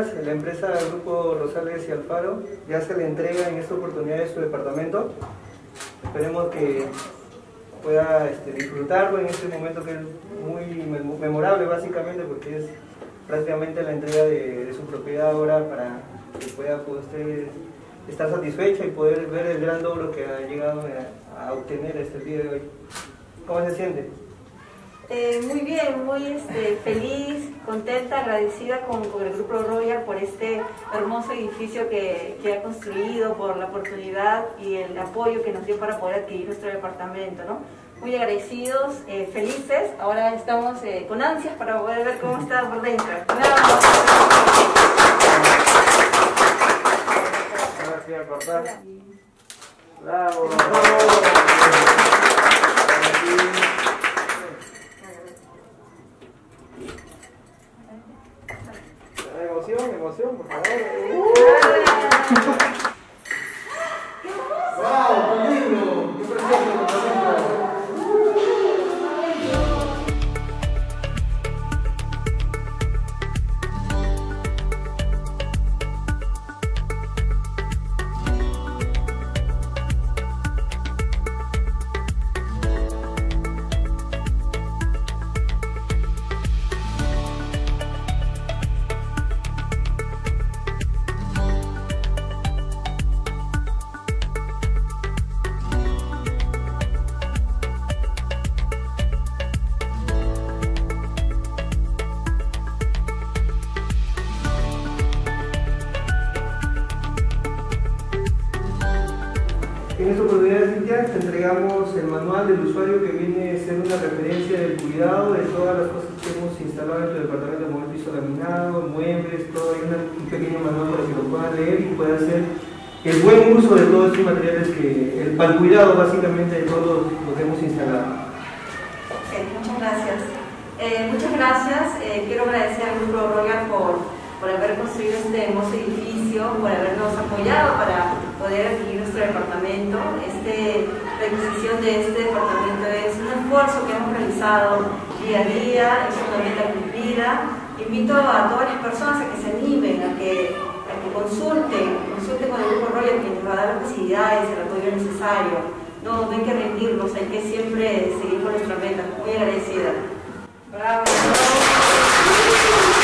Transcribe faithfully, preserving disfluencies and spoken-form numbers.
días, la empresa del Grupo Rosales y Alfaro ya se le entrega en esta oportunidad de su departamento. Esperemos que pueda este, disfrutarlo en este momento que es muy memorable básicamente, porque es prácticamente la entrega de, de su propiedad ahora, para que pueda pues, usted estar satisfecho y poder ver el gran logro que ha llegado a, a obtener este el día de hoy. ¿Cómo se siente? Eh, muy bien, muy este, feliz, contenta, agradecida con, con el Grupo Royal por este hermoso edificio que, que ha construido, por la oportunidad y el apoyo que nos dio para poder adquirir nuestro departamento, ¿no? Muy agradecidos, eh, felices. Ahora estamos eh, con ansias para poder ver cómo está por dentro. ¡Bravo! Gracias, papá. ¡Bravo! Emoción, emoción, por favor. ¡Wow! ¡Qué lindo! ¡Qué precioso! En esta oportunidad, Cintia, te entregamos el manual del usuario que viene a ser una referencia del cuidado de todas las cosas que hemos instalado en tu departamento, como el piso laminado, muebles, todo. Hay una, un pequeño manual para que lo puedan leer y puedan hacer el buen uso de todos estos materiales, que, el, para el cuidado básicamente de todo lo que hemos instalado. Okay, muchas gracias. Eh, muchas gracias. Eh, quiero agradecer al Grupo Royal por, por haber construido este hermoso edificio, por habernos apoyado para poder adquirir nuestro departamento. Este, la adquisición de este departamento es un esfuerzo que hemos realizado día a día, es una meta cumplida. Invito a todas las personas a que se animen, a que, a que consulten, consulten con el Grupo Royal, que nos va a dar las facilidades, el apoyo necesario. No, no hay que rendirnos, hay que siempre seguir con nuestra meta. Muy agradecida. ¡Bravo!